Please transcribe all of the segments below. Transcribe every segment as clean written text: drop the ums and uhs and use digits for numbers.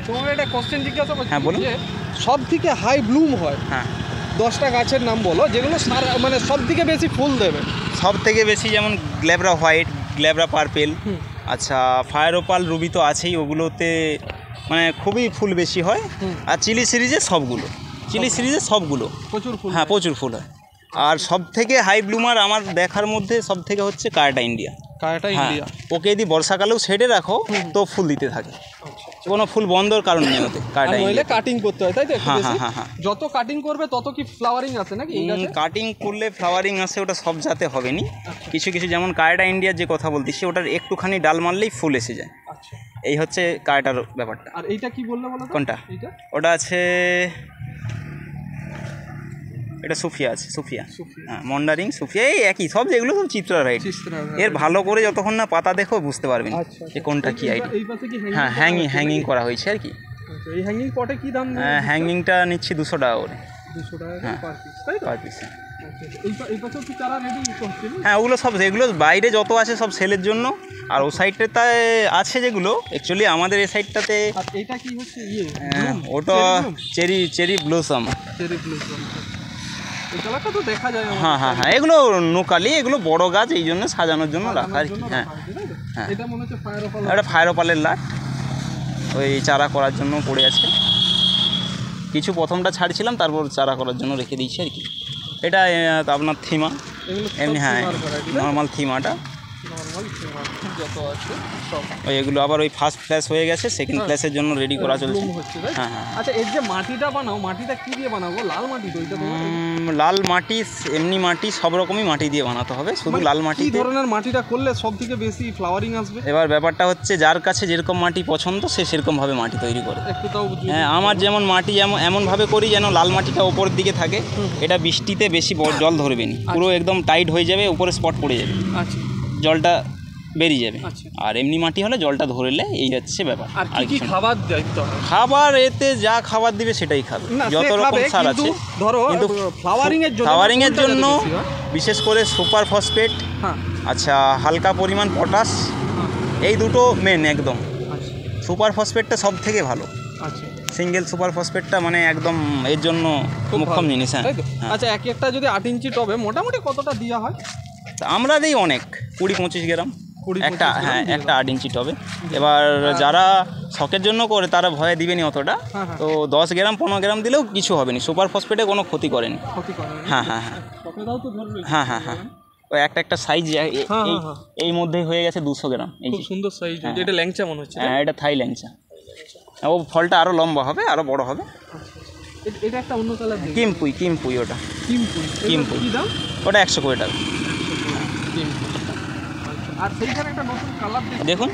তোমার একটা কোশ্চেন জিজ্ঞাসা করছি। হ্যাঁ বলুন। সব থেকে হাই ব্লুম হয়, হ্যাঁ 10টা গাছের নাম বলো যেগুলো মানে সব থেকে বেশি ফুল দেবে। সব থেকে বেশি যেমন গ্ল্যাবরা হোয়াইট, গ্ল্যাবরা পার্পেল, আচ্ছা ফায়ার ওপাল, রুবি তো আছেই, ওগুলোতে মানে খুবই ফুল বেশি হয়। আর চিলি সিরিজের সবগুলো, চিলি সিরিজের সবগুলো প্রচুর ফুল, হ্যাঁ প্রচুর ফুল হয়। আর সব থেকে হাই ব্লুমার আমার দেখার মধ্যে সব থেকে হচ্ছে কায়াটা ইন্ডিয়া। কায়াটা ইন্ডিয়া, ওকে যদি বর্ষাকালেও শেডে রাখো তো ফুল দিতে থাকে, কোনো ফুল বন্ধর কারণ নেই ওতে। কায়াটা ইন্ডিয়া কাটিং করতে হয় তাই তো? হ্যাঁ হ্যাঁ হ্যাঁ হ্যাঁ, যত কাটিং করবে তত কি ফ্লাওয়ারিং আসে নাকি? কাটিং করলে ফ্লাওয়ারিং আসে, ওটা সব জাতে হবে নি। কিছু কিছু যেমন কায়াটা ইন্ডিয়ার যে কথা বলতেছি, ওটার একটুখানি ডাল মারলেই ফুল এসে যায়। এই হচ্ছে কায়াটার ব্যাপারটা। আর এইটা কি বললে বলো? কোনটা? ওটা আছে, এটা সুফিয়া আছে, সুফিয়া হ্যাঁ, মন্ডারিং সুফিয়া এই একই সব, যেগুলো সব চিত্রা রাইট। এর ভালো করে যতক্ষণ না পাতা দেখো বুঝতে পারবেন যে কোনটা কি আইডিয়া। হ্যাঁ হ্যাঙ্গিং করা হয়েছে আর কি। এই হ্যাঙ্গিং পটে কি দাম? হ্যাঙ্গিংটা নিচ্ছি 200 টাকা করে। 200 টাকা পার পিস, তাই তো? Per piece. হ্যাঁ, ওগুলো সব, যেগুলো বাইরে যত আছে সব সেলের জন্য। আর ও সাইডটাতে আছে যেগুলো অ্যাকচুয়ালি আমাদের এই সাইডটাতে। এটা কি হচ্ছে? ওটা চেরি ব্লসম। হ্যাঁ হ্যাঁ হ্যাঁ, এগুলো নোকালি, এগুলো বড় গাছ, এই জন্য সাজানোর জন্য রাখা আর কি। হ্যাঁ হ্যাঁ, এটা ফায়ার ওপালের লাট, ওই চারা করার জন্য পড়ে আছে। কিছু প্রথমটা ছাড়ছিলাম, তারপর চারা করার জন্য রেখে দিয়েছি আর কি। এটা আপনার থিমা এমনি, হ্যাঁ নর্মাল থিমাটা এগুলো আবার ওই ফার্স্ট ফ্ল্যাশ হয়ে গেছে, সেকেন্ড ফ্ল্যাশের জন্য রেডি করা চলছে। হ্যাঁ হ্যাঁ। আচ্ছা, এর যে মাটিটা বানাও, মাটিটা কি দিয়ে বানাবো? লাল মাটি তো? লাল মাটি, এমনি মাটি, সব রকমই মাটি দিয়ে বানাতে হবে, শুধু লাল মাটি। কি ধরনের মাটিটা করলে সব থেকে বেশি ফ্লাওয়ারিং আসবে? এবার ব্যাপারটা হচ্ছে যার কাছে যেরকম মাটি পছন্দ সে সেরকমভাবে মাটি তৈরি করে। হ্যাঁ, আমার যেমন মাটি এমনভাবে করি যেন লাল মাটিটা ওপরের দিকে থাকে, এটা বৃষ্টিতে বেশি জল ধরবে না, পুরো একদম টাইট হয়ে যাবে, উপরে স্পট পড়ে যাবে, জলটা বেরিয়ে যাবে। আর এমনি মাটি হলে জলটা ধরলে, এই হচ্ছে ব্যাপার। আর কি খাবার দিতে হবে? খাবার এতে যা খাবার দিবে সেটাই খাবে, যত রকম সার আছে। কিন্তু ফ্লাওয়ারিং এর জন্য বিশেষ করে সুপার ফসফেট, আচ্ছা হালকা পরিমাণ পটাশ, এই দুটো মেন একদম। সুপার ফসফেটটা সব থেকে ভালো, সিঙ্গেল সুপার ফসফেটটা মানে একদম এর জন্য মোক্ষম জিনিস। হ্যাঁ আচ্ছা, একটা যদি 8 ইঞ্চি টবে মোটামুটি কতটা দেওয়া হয়? আমরা দিই অনেক, 20-25 গ্রাম একটা। হ্যাঁ, একটা 8 ইঞ্চি টবে। এবার যারা শখের জন্য করে তারা ভয়ে দিবেনি অতটা, তো 10 গ্রাম 15 গ্রাম দিলেও কিছু হবে না, সুপার ফসফেটে কোনো ক্ষতি করেনি। হ্যাঁ হ্যাঁ হ্যাঁ হ্যাঁ হ্যাঁ হ্যাঁ, ওই একটা সাইজ এই মধ্যেই হয়ে গেছে 200 গ্রাম। এই সুন্দর সাইজ, এটা ল্যাংচা মনে হচ্ছে। হ্যাঁ, এটা থাই ল্যাংচা। ও ফলটা আরও লম্বা হবে, আরও বড় হবে। এটা একটা অন্য কালার, কিমপুই ওটা, কিমপুই ওটা 120 টাকা। আর সেইখানে একটা নতুন কালার দেখুন,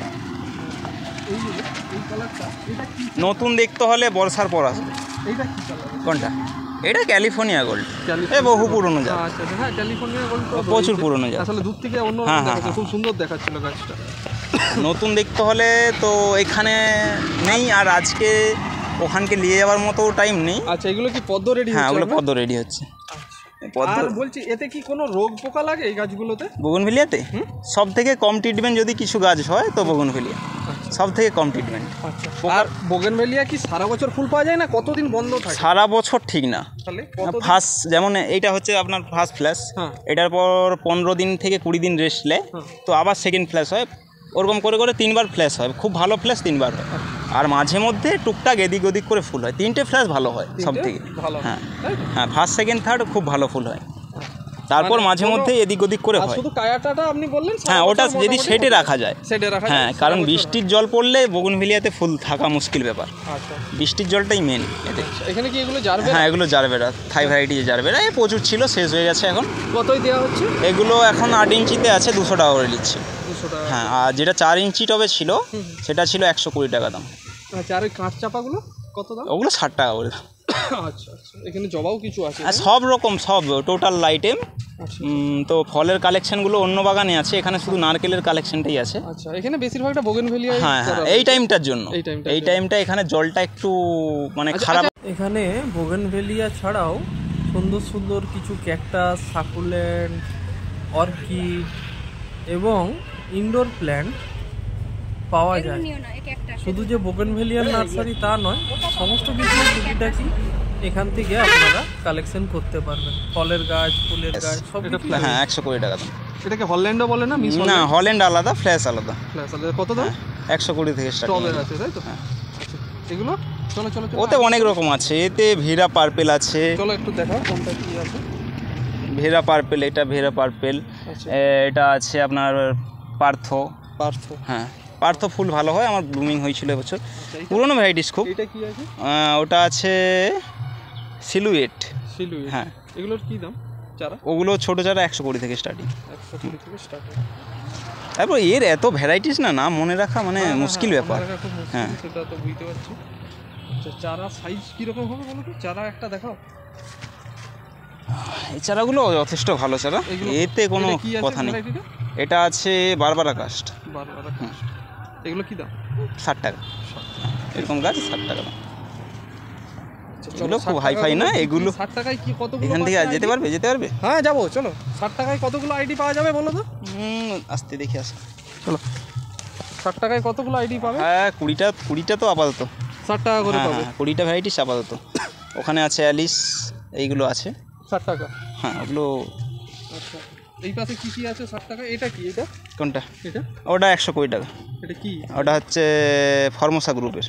নতুন দেখতে হলে বর্ষার পর আসবে। এইটা কি কালার? কোনটা? এটা ক্যালিফোর্নিয়া গোল্ড, এ বহু পুরনো জাত। আচ্ছা হ্যাঁ, ক্যালিফোর্নিয়া গোল্ড তো প্রচুর পুরনো জাত। আসলে দূর থেকে অন্য খুব সুন্দর দেখাচ্ছিল গাছটা। নতুন দেখতে হলে তো এখানে নেই, আর আজকে ওখানকে নিয়ে যাওয়ার মতো টাইম নেই। আচ্ছা, এগুলো কি পদ্ম রেডি? হ্যাঁ, ওগুলো পদ্ম রেডি হচ্ছে। আর বলছি, এতে কি কোনো রোগ পোকা লাগে এই গাছগুলোতে? বোগনভেলিয়াতে সব থেকে কম ট্রিটমেন্ট যদি কিছু গাছ হয় তো বোগনভেলিয়া সব থেকে কম ট্রিটমেন্ট। আর বোগেনভেলিয়া কি সারা বছর ফুল পাওয়া যায় না কতদিন বন্ধ থাকে? সারা বছর ঠিক না, ফার্স্ট যেমন এইটা হচ্ছে আপনার ফার্স্ট ফ্ল্যাশ, এটার পর 15 দিন থেকে 20 দিন রেস্ট নেয়, তো আবার সেকেন্ড ফ্ল্যাশ হয়, ওরকম করে করে 3বার ফ্ল্যাশ হয়, খুব ভালো ফ্ল্যাশ 3বার হয়। আর মাঝে মধ্যে টুকটাক এদিক ওদিক করে ফুল হয়, 3টে ফ্ল্যাশ ভালো হয় সব থেকে। হ্যাঁ হ্যাঁ, ফার্স্ট সেকেন্ড থার্ড খুব ভালো ফুল হয়, তারপর মাঝে মধ্যে এদিক ওদিক করে হয়। শুধু কায়াটাটা আপনি বললেন? হ্যাঁ, ওটা যদি সেটে রাখা যায়। হ্যাঁ, কারণ বৃষ্টির জল পড়লে বোগনভেলিয়াতে ফুল থাকা মুশকিল ব্যাপার। বৃষ্টির জলটাই মেন এতে। এখানে কি এগুলো জারবেরা? হ্যাঁ, এগুলো জারবেরা, থাই ভ্যারাইটি জারবেরা, প্রচুর ছিল, শেষ হয়ে গেছে এখন। কতই দেওয়া হচ্ছে? এগুলো এখন 8 ইঞ্চিতে আছে 200 টাকা করে নিচ্ছে। 200 টাকা? হ্যাঁ, আর যেটা 4 ইঞ্চি টবে ছিল সেটা ছিল 120 টাকা দাম। আচ্ছা, আর ওই কাঁচ চাপাগুলো কত দাম? ওগুলো 60 টাকা করে দাম। আচ্ছা আচ্ছা, এখানে জবাও কিছু আছে? সব রকম, সব টোটাল আইটেম। তো ফলের কালেকশনগুলো অন্য বাগানে আছে, এখানে শুধু নারকেলের কালেকশনটাই আছে। আচ্ছা, এখানে বেশিরভাগটা বোগেনভেলিয়া। হ্যাঁ হ্যাঁ, এই টাইমটার জন্য, এই টাইমটা এখানে জলটা একটু মানে খারাপ। এখানে বোগেনভেলিয়া ছাড়াও সুন্দর সুন্দর কিছু ক্যাকটাস, সাকুলেন্ট, অর্কিড এবং ইনডোর প্ল্যান্ট পাওয়া যায়। শুধু যে বোগেনভেলিয়ার নার্সারি তা নয়, সমস্ত কিছু টুকিটাকি এখান থেকে আপনারা কালেকশন করতে পারবেন। ফলের গাছ, ফুলের গাছ সব। হ্যাঁ 120 টাকা দাম। এটাকে হল্যান্ডও বলে না? না, হল্যান্ড আলাদা, ফ্ল্যাশ আলাদা। ফ্ল্যাশ আলাদা। কত দাম? 120 থেকে স্টার্টিং আছে, তাই তো? হ্যাঁ। আচ্ছা, এগুলো চলো চলো চলো। ওতে অনেক রকম আছে। এতে ভেরা পার্পেল আছে। চলো একটু দেখাও কোনটা কি আছে। ভেরা পার্পেল, এটা ভেরা পার্পেল। এটা আছে আপনার পার্থ। হ্যাঁ, পার্থ ফুল ভালো হয়, আমার ব্লুমিং হয়েছিল এবছর। পুরোনো ভ্যারাইটিস খুব। এটা কি আছে? ওটা আছে সিলুয়েট। হ্যাঁ। এগুলোর কি দাম চারা? ওগুলো ছোটো চারা 120 থেকে স্টার্টিং। 120 থেকে স্টার্টিং। তারপর এর এত ভ্যারাইটিস না, নাম মনে রাখা মানে মুশকিল ব্যাপার। হ্যাঁ, সেটা তো বুঝতে পারছি। আচ্ছা, চারা সাইজ কীরকম হবে বলো তো? চারা একটা দেখাও। এই চারাগুলো যথেষ্ট ভালো চারা, এতে কোনো কথা নেই। এটা আছে বারবারা কাস্ট। এগুলো কি দাম? 60 টাকা। এরকম গাছ 60 টাকা দাম। এগুলো খুব হাইফাই না, এগুলো 60 টাকায় কি কতগুলো? এখান থেকে যেতে পারবে? হ্যাঁ যাবো, চলো। 60 টাকায় কতগুলো আইডি পাওয়া যাবে বলো তো? আস্তে দেখে আসো, চলো। 60 টাকায় কতগুলো আইডি পাবে? হ্যাঁ 20টা তো আপাতত 60 টাকা করে পাবে। 20টা ভ্যারাইটিস আপাতত। ওখানে আছে অ্যালিস, এইগুলো আছে 60 টাকা। হ্যাঁ, ওগুলো। আচ্ছা, এই পাশে কি কি আছে 60 টাকা? এটা কি? এটা কোনটা? এটা ওটা 120 টাকা। এটা কি? ওটা হচ্ছে ফরমোসা গ্রুপের।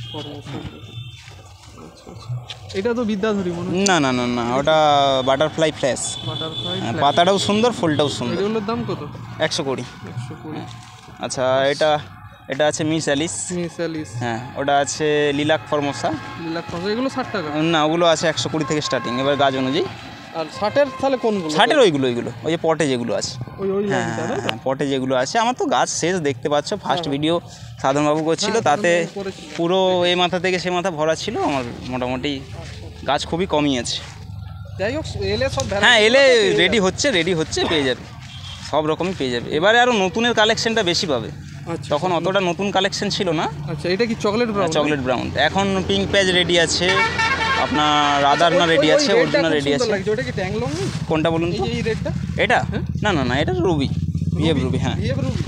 এটা তো বিদ্যাধরী মনে হয়। না না না না, ওটা বাটারফ্লাই ফ্ল্যাশ। পাতাটাও সুন্দর, ফুলটাও সুন্দর। এগুলোর দাম কত? 120। আচ্ছা, এটা আছে মিস অ্যালিস। হ্যাঁ, ওটা আছে লিলাক ফরমোসা। এগুলো 60 টাকা? না, ওগুলো আছে 120 থেকে স্টার্টিং, এবার গাছ অনুযায়ী। আর 60-এর তাহলে কোনগুলো? 60-এর ওইগুলো ওই যে পটে যেগুলো আছে। হ্যাঁ, পটে যেগুলো আছে। আমার তো গাছ শেষ দেখতে পাচ্ছ, ফার্স্ট ভিডিও সাধনবাবু করছিল, তাতে পুরো এই মাথা থেকে সে মাথা ভরা ছিল। আমার মোটামুটি গাছ খুবই কমই আছে। যাই হোক, এলে সব। হ্যাঁ, এলে রেডি হচ্ছে, পেয়ে যাবে, সব রকমই পেয়ে যাবে। এবারে আরও নতুনের কালেকশনটা বেশি পাবে। তখন অতটা নতুন কালেকশন ছিল না। আচ্ছা, এটা কি চকলেট ব্রাউন? Chocolate brown. এখন পিঙ্ক প্যাচ রেডি আছে, আপনার রাধারনা রেডি আছে, অর্জুনা রেডি আছে। ওটা কি ট্যাংলং? কোনটা বলুন তো? এই রেডটা? এটা না না না, এটা রুবি, ভিএফ রুবি। হ্যাঁ,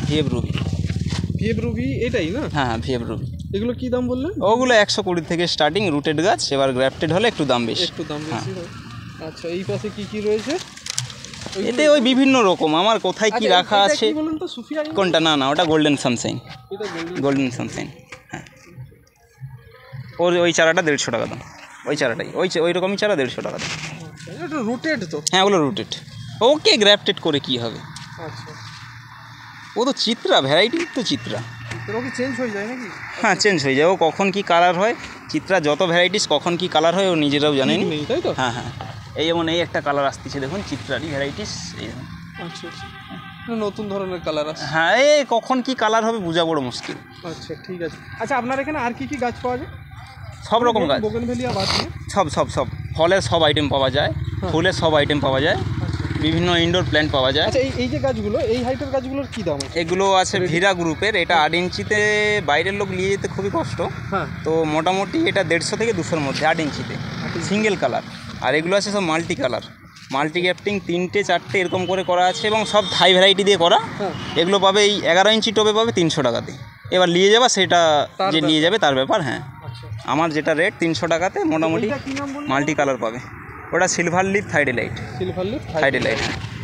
ভিএফ রুবি এটাই না? হ্যাঁ, ভিএফ রুবি। এগুলো কি দাম বললেন? ওগুলো 120 থেকে স্টার্টিং, রুটেড গাছ। এবার গ্রাফটেড হলে একটু দাম বেশি। আচ্ছা, এই পাশে কি কি রয়েছে? এতে ওই বিভিন্ন রকম, আমার কোথায় কি রাখা আছে বলুন তো? সুফিয়া? কোনটা? না না, ওটা গোল্ডেন সানশাইন। Golden Sunshine. হ্যাঁ, ওই চারাটা 150 টাকা দাম। ওই চারাটাই ওই রকমই চারা 150 টাকা দাম। এটা রুটেড তো? হ্যাঁ, ওগুলো রুটেড। ওকে গ্রাফটেড করে কি হবে? আচ্ছা, ও তো চিত্রা, ভ্যারাইটি তো চিত্রা। ও কি চেঞ্জ হয়ে যায় নাকি? হ্যাঁ, চেঞ্জ হয়ে যায়। ও কখন কি কালার হয়, চিত্রা যত ভ্যারাইটিস কখন কি কালার হয় ও নিজেরাও জানেনি, তাই তো? হ্যাঁ হ্যাঁ। এই যেমন এই একটা কালার আসতেছে দেখুন, চিত্রারই ভ্যারাইটিস। আচ্ছা, নতুন ধরনের কালার আছে। হ্যাঁ, এই কখন কি কালার হবে বোঝা বড় মুশকিল। আচ্ছা, ঠিক আছে। আচ্ছা, আপনার এখানে আর কি কি গাছ পাওয়া যায়? সব রকম গাছ, বোগেনভেলিয়া বাদ দিয়ে সব ফলের সব আইটেম পাওয়া যায়, ফুলের সব আইটেম পাওয়া যায়, বিভিন্ন ইনডোর প্ল্যান্ট পাওয়া যায়। আচ্ছা, এই যে গাছগুলো, এই হাইটের গাছগুলোর কি দাম আছে? এগুলো আছে ভিরা গ্রুপের। এটা 8 ইঞ্চিতে বাইরের লোক নিয়ে যেতে খুবই কষ্ট। হ্যাঁ, তো মোটামুটি এটা 150 থেকে 200-র মধ্যে 8 ইঞ্চিতে সিঙ্গেল কালার। আর এগুলো আছে সব মাল্টি কালার, মাল্টি গ্যাফটিং, 3টে 4টে এরকম করে করা আছে, এবং সব থাই ভ্যারাইটি দিয়ে করা। এগুলো পাবে এই 11 ইঞ্চি টবে পাবে 300 টাকাতে। এবার নিয়ে যাবা, সেটা যে নিয়ে যাবে তার ব্যাপার। হ্যাঁ, আমার যেটা রেট 300 টাকাতে মোটামুটি মাল্টি কালার পাবে। ওটা সিলভার লিফ থাইডেলাইট।